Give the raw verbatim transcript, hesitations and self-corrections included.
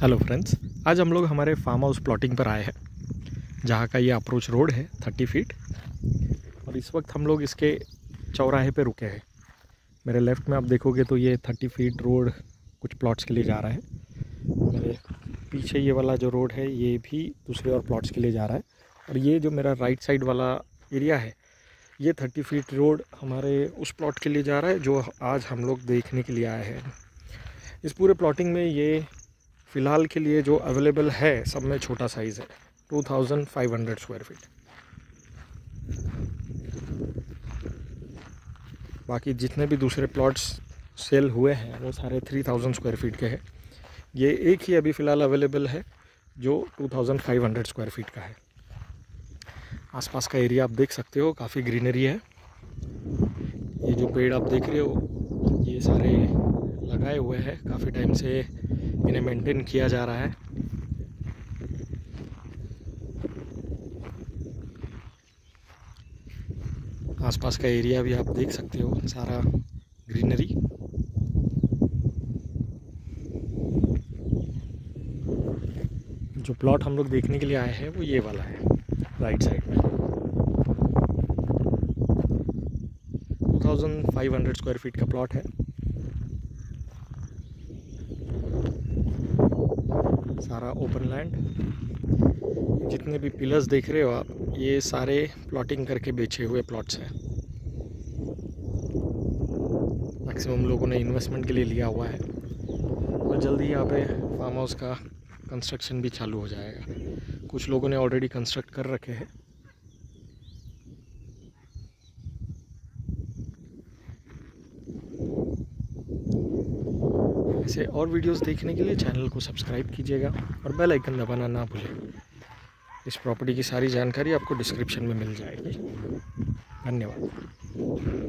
Hello friends, आज हम लोग हमारे फार्म हाउस प्लॉटिंग पर आए हैं, जहाँ का ये अप्रोच रोड है थर्टी फीट। और इस वक्त हम लोग इसके चौराहे पे रुके हैं। मेरे लेफ़्ट में आप देखोगे तो ये थर्टी फीट रोड कुछ प्लॉट्स के लिए जा रहा है। मेरे पीछे ये वाला जो रोड है ये भी दूसरे और प्लॉट्स के लिए जा रहा है। और ये जो मेरा राइट साइड वाला एरिया है ये थर्टी फीट रोड हमारे उस प्लॉट के लिए जा रहा है जो आज हम लोग देखने के लिए आए हैं। इस पूरे प्लॉटिंग में ये फ़िलहाल के लिए जो अवेलेबल है सब में छोटा साइज़ है, two thousand five hundred square feet. बाकी जितने भी दूसरे प्लॉट्स सेल हुए हैं वो सारे थ्री थाउजेंड स्क्वायर फीट के हैं। ये एक ही अभी फ़िलहाल अवेलेबल है जो two thousand five hundred square feet का है। आसपास का एरिया आप देख सकते हो, काफ़ी ग्रीनरी है। ये जो पेड़ आप देख रहे हो ये सारे लगाए हुए हैं, काफ़ी टाइम से इन्हें मेंटेन किया जा रहा है। आसपास का एरिया भी आप देख सकते हो, सारा ग्रीनरी। जो प्लॉट हम लोग देखने के लिए आए हैं वो ये वाला है, राइट साइड में। Two thousand five hundred square feet का प्लॉट है। सारा ओपन लैंड। जितने भी पिलर्स देख रहे हो आप ये सारे प्लॉटिंग करके बेचे हुए प्लॉट्स हैं। मैक्सिमम लोगों ने इन्वेस्टमेंट के लिए लिया हुआ है और जल्दी यहाँ पे फार्म हाउस का कंस्ट्रक्शन भी चालू हो जाएगा। कुछ लोगों ने ऑलरेडी कंस्ट्रक्ट कर रखे हैं। ऐसे और वीडियोस देखने के लिए चैनल को सब्सक्राइब कीजिएगा और बेल आइकन दबाना ना भूलें। इस प्रॉपर्टी की सारी जानकारी आपको डिस्क्रिप्शन में मिल जाएगी। धन्यवाद।